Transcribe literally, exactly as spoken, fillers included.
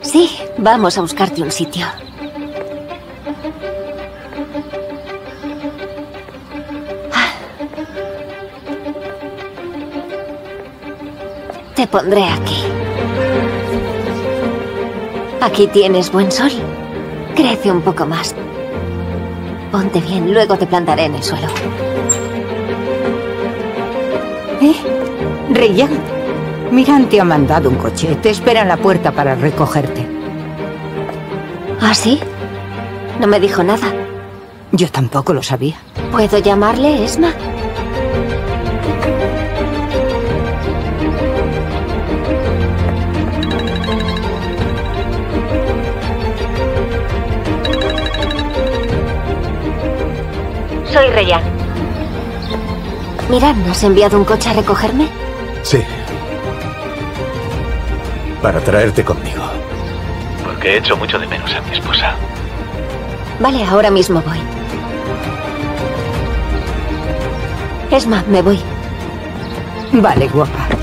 Sí, vamos a buscarte un sitio. Te pondré aquí. Aquí tienes buen sol. Crece un poco más. Ponte bien, luego te plantaré en el suelo. ¿Eh? Reyyan, Miran te ha mandado un coche. Te espera en la puerta para recogerte. ¿Ah, sí? No me dijo nada. Yo tampoco lo sabía. ¿Puedo llamarle, Esma? Soy Reyyan. Mirad, ¿nos has enviado un coche a recogerme? Sí. Para traerte conmigo. Porque he hecho mucho de menos a mi esposa. Vale, ahora mismo voy. Esma, me voy. Vale, guapa.